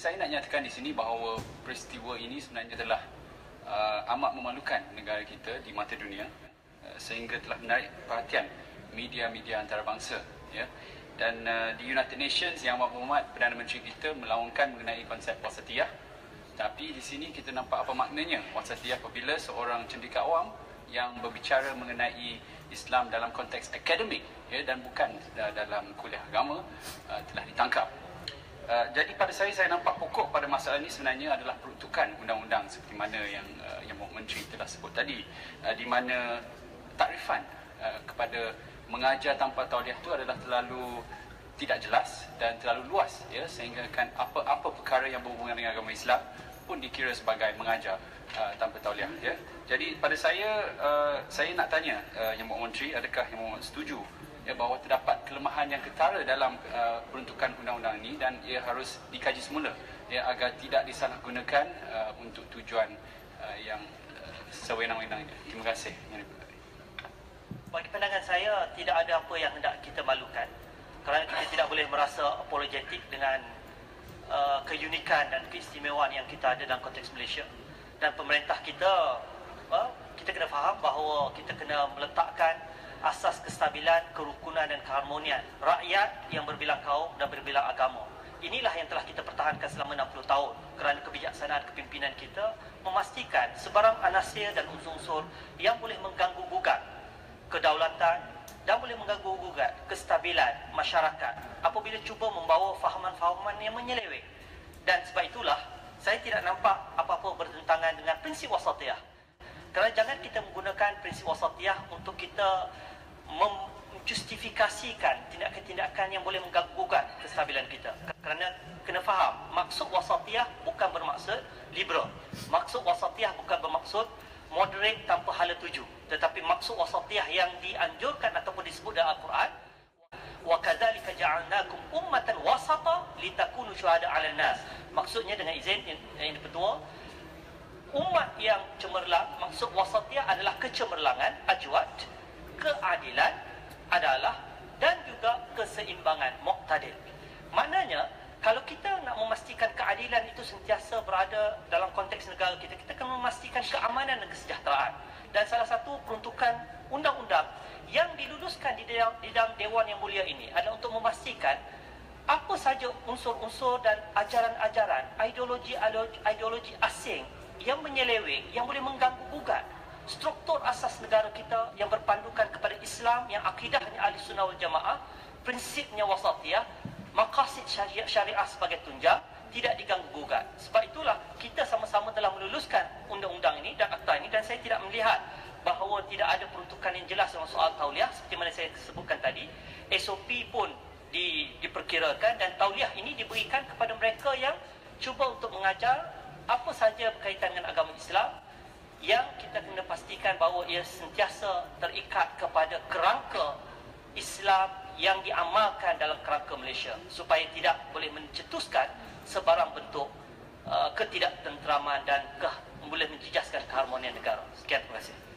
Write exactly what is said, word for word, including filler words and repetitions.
saya nak nyatakan di sini bahawa peristiwa ini sebenarnya telah uh, amat memalukan negara kita di mata dunia, uh, sehingga telah menarik perhatian media-media antarabangsa, ya. Dan uh, di United Nations Yang Berhormat Perdana Menteri kita melaungkan mengenai konsep wasatiyah. Tapi di sini kita nampak apa maknanya wasatiyah apabila seorang cendekia awam yang berbicara mengenai Islam dalam konteks akademik, ya, dan bukan dalam kuliah agama uh, telah ditangkap. Uh, jadi pada saya, saya nampak pokok pada masalah ini sebenarnya adalah peruntukan undang-undang seperti mana yang uh, yang Mohd Menteri telah sebut tadi, uh, di mana takrifan uh, kepada mengajar tanpa tauliah itu adalah terlalu tidak jelas dan terlalu luas, ya, sehingga kan apa-apa perkara yang berhubungan dengan agama Islam pun dikira sebagai mengajar uh, tanpa tauliah, ya. Jadi pada saya, uh, saya nak tanya uh, Yang Mohd Menteri, adakah Yang Mohd setuju, ya, bahawa terdapat kelemahan yang ketara dalam uh, peruntukan undang-undang ini dan ia harus dikaji semula, ya, agar tidak disalahgunakan uh, untuk tujuan uh, yang uh, sewenang-wenang. Terima kasih. Bagi pandangan saya, tidak ada apa yang hendak kita malukan, kerana kita tidak boleh merasa apologetik dengan uh, keunikan dan keistimewaan yang kita ada dalam konteks Malaysia. Dan pemerintah kita, uh, kita kena faham bahawa kita kena meletakkan asas kestabilan, kerukunan dan keharmonian rakyat yang berbilang kaum dan berbilang agama. Inilah yang telah kita pertahankan selama enam puluh tahun kerana kebijaksanaan kepimpinan kita memastikan sebarang anasir dan unsur-unsur yang boleh mengganggu-gugat kedaulatan dan boleh mengganggu-gugat kestabilan masyarakat apabila cuba membawa fahaman-fahaman yang menyeleweng. Dan sebab itulah saya tidak nampak apa-apa bertentangan dengan prinsip wasatiyah. Kerana jangan kita menggunakan prinsip wasatiyah untuk kita menjustifikasikan tindakan-tindakan yang boleh mengganggu-gugat kestabilan kita. Kerana kena faham, maksud wasatiyah bukan bermaksud liberal. Maksud wasatiyah bukan bermaksud moderate tanpa hala tuju. Tetapi maksud wasatiyah yang dianjurkan ataupun disebut dalam Al-Quran, wa kadzalika ja'alnakum ummatan wasata litakunu syuhada 'alan nas. Maksudnya dengan izin yang kedua, umat yang cemerlang, maksud wasatiyah adalah kecemerlangan, ajwad, keadilan adalah, dan juga keseimbangan, muqtadil. Maknanya, kalau kita nak memastikan keadilan itu sentiasa berada dalam konteks negara kita, kita akan memastikan keamanan dan kesejahteraan. Dan salah satu peruntukan undang-undang yang diluluskan di dalam, di dalam Dewan Yang Mulia ini adalah untuk memastikan apa saja unsur-unsur dan ajaran-ajaran, ideologi-ideologi asing yang menyeleweng, yang boleh mengganggu-gugat struktur asas negara kita yang berpandukan kepada Islam, yang akidahnya Ahli Sunnah wal Jamaah, prinsipnya wasatiyah, maqasid syariah, syariah sebagai tunjang, tidak diganggu-gugat. Sebab itulah kita sama-sama telah meluluskan undang-undang ini dan akta ini, dan saya tidak melihat bahawa tidak ada peruntukan yang jelas dalam soal tauliah seperti mana saya sebutkan tadi. S O P pun di, diperkirakan, dan tauliah ini diberikan kepada mereka yang cuba untuk mengajar apa saja berkaitan dengan agama Islam, yang kita kena pastikan bahawa ia sentiasa terikat kepada kerangka Islam yang diamalkan dalam kerangka Malaysia, supaya tidak boleh mencetuskan sebarang bentuk uh, ketidaktentraman dan ke, boleh menjejaskan keharmonian negara. Sekian, terima kasih.